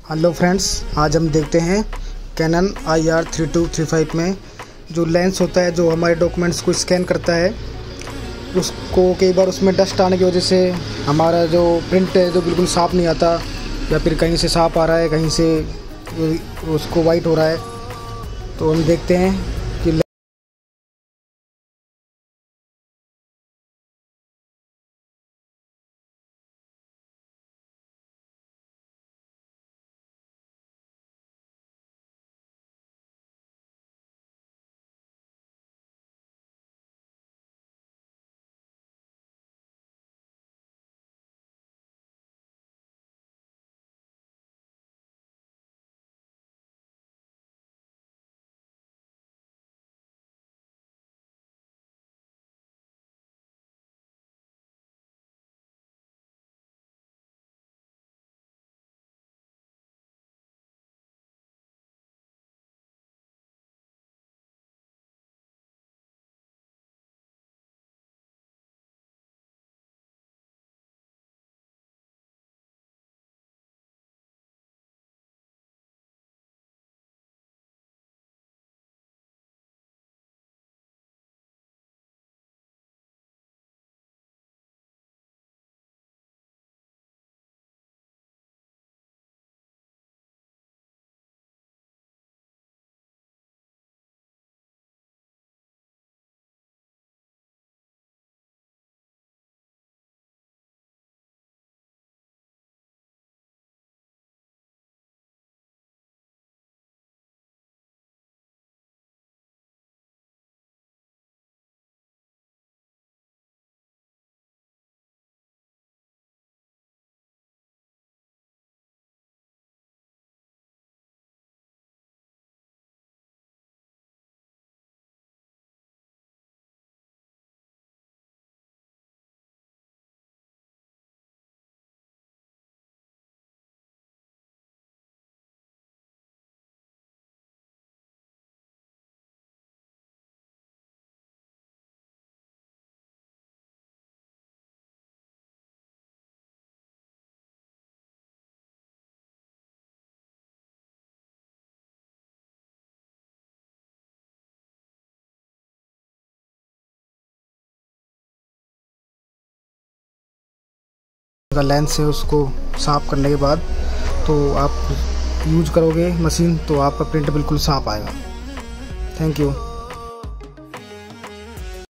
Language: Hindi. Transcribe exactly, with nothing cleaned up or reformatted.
हेलो फ्रेंड्स, आज हम देखते हैं Canon I R three two three five में जो लेंस होता है जो हमारे डॉक्यूमेंट्स को स्कैन करता है, उसको कई बार उसमें डस्ट आने की वजह से हमारा जो प्रिंट है जो बिल्कुल साफ़ नहीं आता, या फिर कहीं से साफ़ आ रहा है, कहीं से उसको वाइट हो रहा है। तो हम देखते हैं कि का लेंस है उसको साफ़ करने के बाद तो आप यूज करोगे मशीन तो आपका प्रिंट बिल्कुल साफ़ आएगा। Thank you.